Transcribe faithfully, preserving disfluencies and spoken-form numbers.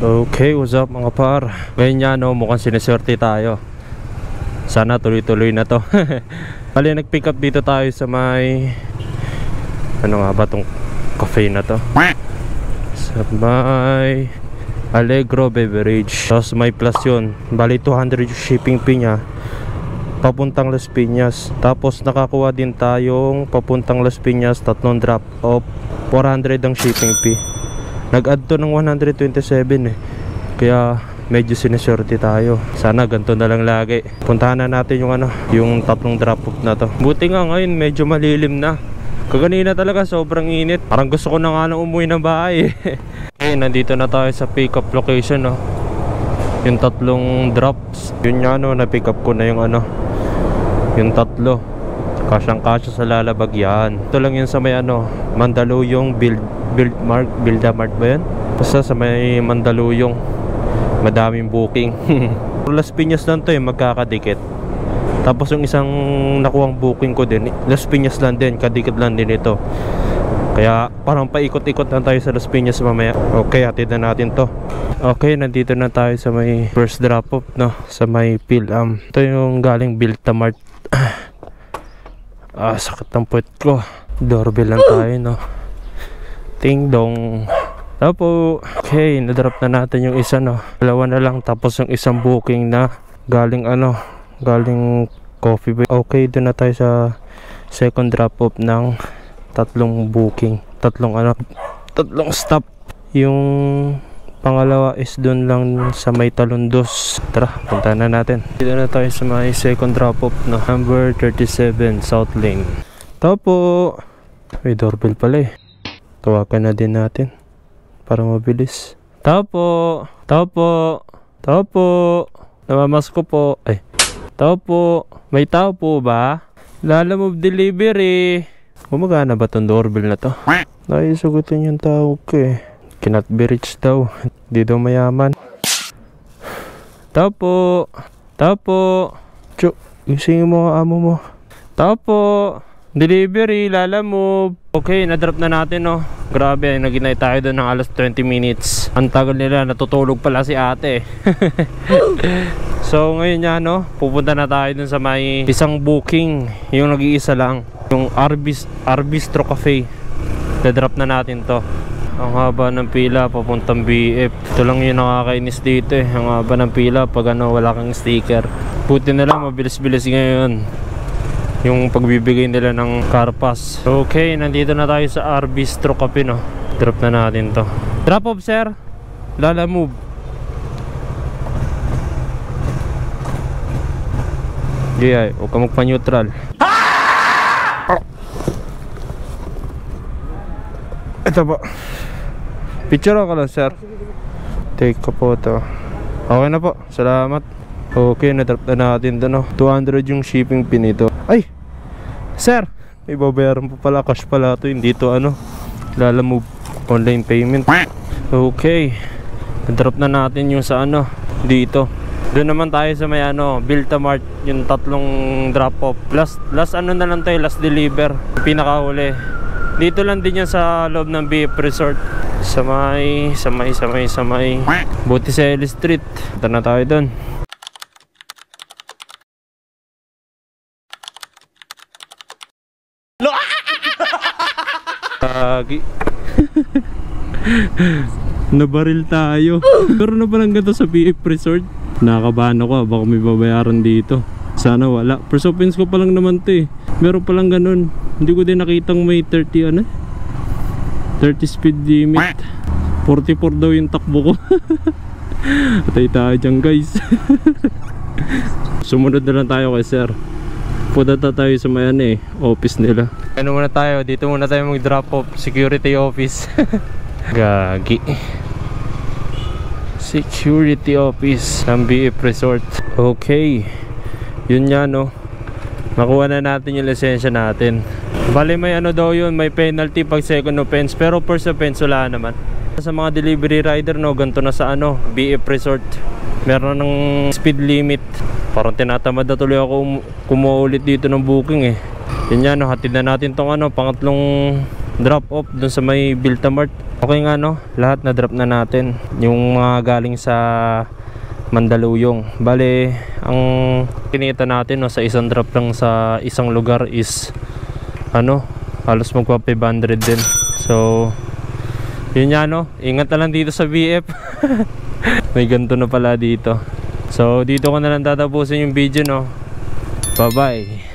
Okay, what's up mga par? Ngayon nga no, mukhang sineswerte tayo. Sana tuloy-tuloy na to. Bali, nag-pick up dito tayo sa may, ano nga ba tong cafe na to? Sa may Allegro Beverage. Tapos may plus yun. Bali two hundred yung shipping fee nya papuntang Las Piñas. Tapos nakakuha din tayong papuntang Las Piñas tatlong drop off, four hundred ang shipping fee. Nag-add to ng one hundred twenty-seven eh. Kaya medyo sineswerte tayo. Sana ganito na lang lagi. Puntahan na natin yung ano, yung tatlong drop off na to. Buti nga ngayon medyo malilim na. Kaganina talaga sobrang init. Parang gusto ko na nga nang umuwi ng bahay. Okay, nandito na tayo sa pick up location no. Yung tatlong drops. Yun nga no, na pick up ko na yung ano, yung tatlo. Kasyang kasya sa Lalabag yan. Ito lang yun sa may ano, Mandaluyong build build mark, Buildamart ba yan? Basta sa may Mandaluyong. Madaming booking. Las Piñas lang to eh, magkakadikit. Tapos yung isang nakuhang booking ko din, Las Piñas lang din, kadikit lang din ito. Kaya parang paikot-ikot lang tayo sa Las Piñas mamaya. Okay, hatid na natin to. Okay, nandito na tayo sa may first drop off no, sa may Pilam. Ito yung galing Buildamart. Ah, sakit ng puwet ko. Doorbell lang tayo no. Ting dong. Tapo. Okay, na-drop na natin yung isa no. Dalawa na lang, tapos yung isang booking na galing ano, galing Coffee Bay. Okay, doon na tayo sa second drop off ng tatlong booking. Tatlong ano, tatlong stop. Yung pangalawa is doon lang sa may Talondos. Tara, punta na natin. Dito na tayo sa may second drop off no, number thirty-seven South Lane. Tapo. May doorbell pala eh. Tawagan na din natin para mabilis. Tapo. Tapo. Tapo. Namamas ko po. Ay. Tapo. May tao po ba? Lalamove delivery. Gumagana ba tong doorbell na to? Ay, sagutin yung tao ko eh. Cannot be reached daw. Di daw mayaman. Tapo. Tapo. Chuk, isingin mo ang amo mo. Tapo. Delivery, Lalamove. Okay, na-drop na natin no. Grabe, naginay tayo doon ng alas twenty minutes. Ang tagal nila, natutulog pala si ate. So ngayon nga no, pupunta na tayo dun sa may isang booking. Yung nag-iisa lang, yung Arbistro Cafe. Na-drop na natin to. Ang haba ng pila papuntang B F. Ito lang yung nakakainis dito eh. Ang haba ng pila pag ano, wala kang sticker. Buti na lang, mabilis-bilis ngayon yung pagbibigay nila ng car pass. Okay, nandito na tayo sa Arbistro Cafe no. Drop na natin to. Drop off sir, Lalamove. Giyay, huwag ka magpa-neutral. Oh. Ito po. Picture ka lang sir. Take ko po to. Okay na po, salamat. Okay, na-drop na natin to no. two hundred yung shipping fee nito. Ay! Sir! May babayaran po pala, cash pala to. Hindi to ano, Lalamove online payment. Okay, na-drop na natin yung sa ano, dito. Doon naman tayo sa may ano, Buildamart, yung tatlong drop off. Last, last ano na lang tayo, last deliver, pinakahuli. Dito lang din yan sa loob ng B F Resort. Sa may, sa may, sa may, sa may Botticelli Street. Punta na tayo doon. Lagi. Nabaril tayo. Pero na palang ganito sa B F Resort. Nakakabahan ako, baka may babayaran dito. Sana wala. First offense ko pa lang naman to eh. Meron palang ganun. Hindi ko din nakitang may thirty ano, thirty speed limit. Forty-four daw yung takbo ko. Atay tayo dyan guys. Sumunod na lang tayo kay sir. Punta tayo sa may ano eh, office nila. Ano muna tayo, dito muna tayo mag drop off. Security office. Gagi. Security office ng B F Resort. Okay, yun nga no, nakuha na natin yung lisensya natin. Bali may ano daw yun, may penalty pag second offense. Pero first offense wala naman. Sa mga delivery rider no, ganito na sa ano, B F Resort. Meron ng speed limit. Parang tinatamad na tuloy ako kumuha ulit dito ng booking eh. Yun yan no, hatid na natin tong ano, pangatlong drop off dun sa may Biltamart. Okay nga no, lahat na drop na natin. Yung mga galing sa Mandaluyong. Bale, ang kinita natin no, sa isang drop lang sa isang lugar is ano, halos magpa five hundred din. So, yun nga no, ingat na lang dito sa B F. May ganito na pala dito. So, dito ko na lang tatapusin yung video no. Bye bye.